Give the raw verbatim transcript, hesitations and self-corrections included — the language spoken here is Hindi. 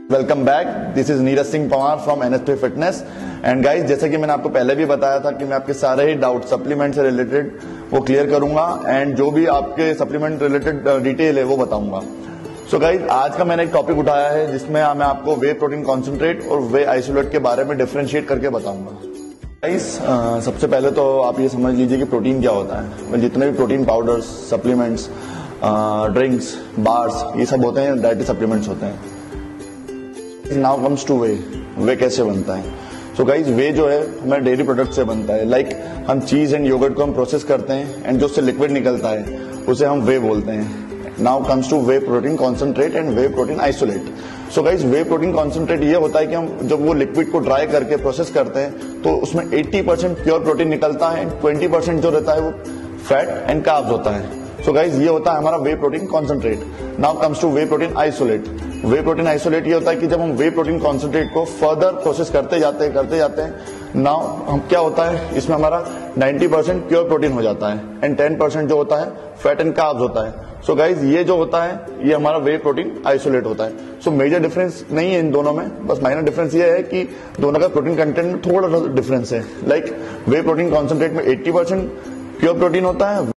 Welcome back, this is Neeraj Singh Pawar from N S P fitness. And guys, जैसे कि मैंने आपको पहले भी बताया था कि मैं आपके सारे ही डाउट सप्लीमेंट से रिलेटेड वो क्लियर करूंगा एंड जो भी आपके सप्लीमेंट रिलेटेड डिटेल है वो बताऊंगा। सो so गाइस, आज का मैंने एक टॉपिक उठाया है जिसमें मैं आपको वे प्रोटीन कॉन्सेंट्रेट और वे आइसोलेट के बारे में डिफरेंशिएट करके बताऊंगा। गाइस, सबसे पहले तो आप ये समझ लीजिए कि प्रोटीन क्या होता है। जितने भी protein powders, supplements, drinks, bars, ये सब होते हैं, डाइटरी सप्लीमेंट्स होते हैं। Now comes to whey, whey कैसे बनता है। सो गाइज, वे जो है हमारे डेयरी प्रोडक्ट से बनता है। लाइक like, हम चीज एंड योगर्ट को हम प्रोसेस करते हैं एंड जो उससे लिक्विड निकलता है उसे हम वे बोलते हैं। Now comes to whey protein concentrate and whey protein isolate. So guys, whey protein concentrate ये होता है कि हम जब वो लिक्विड को ड्राई करके प्रोसेस करते हैं तो उसमें अस्सी परसेंट प्योर प्रोटीन निकलता है एंड बीस परसेंट जो रहता है वो फैट एंड कार्ब्स होता है। सो गाइज, ये होता है हमारा whey protein concentrate. Now comes to whey protein isolate. Whey protein isolate ये होता है कि जब हम वे प्रोटीन कॉन्सेंट्रेट को फर्दर प्रोसेस करते जाते हैं करते जाते हैं नाउ हम क्या होता है, इसमें हमारा नब्बे परसेंट प्योर प्रोटीन हो जाता है एंड दस परसेंट जो होता है फैट एंड कार्ब्स होता है। सो गाइज, ये जो होता है ये हमारा वे प्रोटीन आइसोलेट होता है। सो मेजर डिफरेंस नहीं है इन दोनों में, बस माइनर डिफरेंस ये है कि दोनों का प्रोटीन कंटेंट में थोड़ा सा डिफरेंस है। लाइक वे प्रोटीन कॉन्सेंट्रेट में अस्सी परसेंट प्योर प्रोटीन होता है,